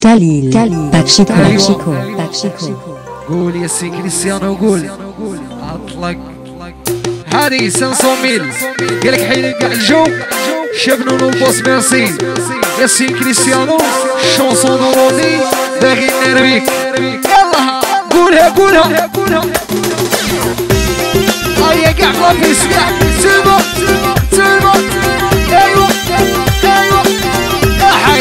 كاليل باكشيكو قول يا سي كريستيانو قول اطلق هذه 500 ميل قالك حيل كاع الجو شبنون البوس ميرسي يا سي كريستيانو شونسون رودي باغي نربيك يلا قولها هيا كاع غافي سمع سلمو ايوا يا حي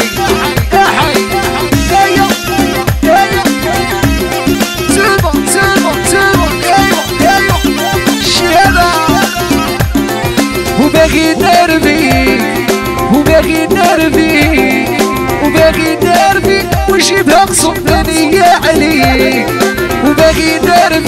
وباغي نرفيك ونجيبها قصدني عليك وباغي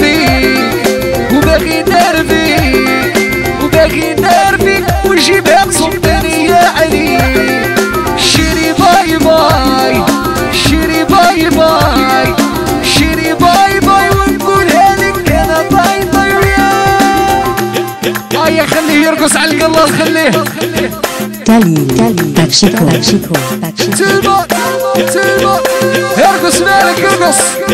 نرفيك ونجيبها قصدني عليك شيري باي باي شيري باي باي شيري باي باي ونقولها لك انا باي باي هيا خليه يرقص على القلاص خليه كاليل باكشيكو تلبط ارقص مالك ارقص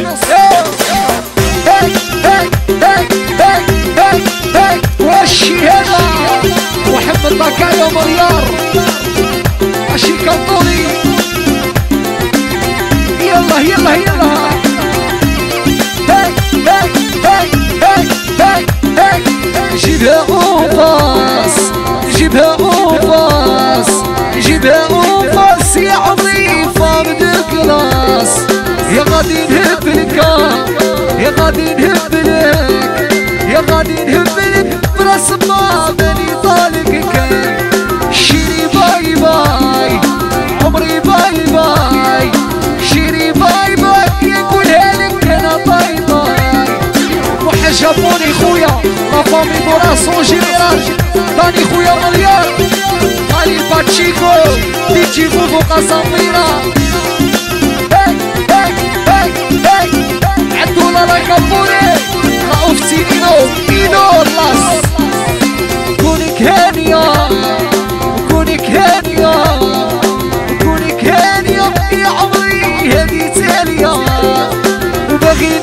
وشي هذا محمد بكايا ومليار ماشي كالطولي يلا جيبها أوفاس يا عمري فرد كلاس يا غادي نهب لك براس ما بني طالقك شيري باي باي عمري باي باي شيري باي باي يقولها لك انا باي باي وحجبوني خويا لا فامي موراسون جينيرال داني خويا مليار علي باتشيكو ديجي فوفو قاساميرا عدونا لا كابوري رؤوف سيدينو ايدو لاس كونك هانية يا عمري هذي تالية وباغي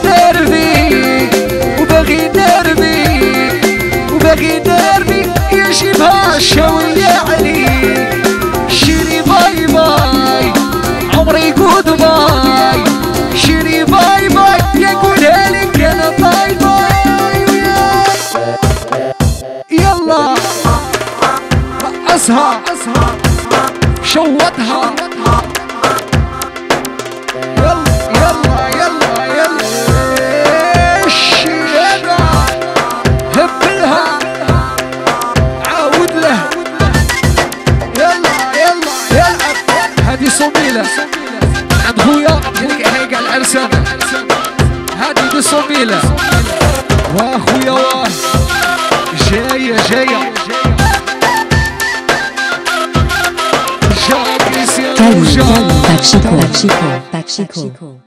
نرفيك يجيبها شوية عليك شيري باي باي عمري جود باي شيري باي باي يقولها لك انا باي باي يلا رقصها شوتها يلا الشيادة هبلها عاود له يلا هذه صوميلة عند خويا هيك هيك على العرسان هذه دي صوميلة واخويا واه جاية كاليل باكشيكو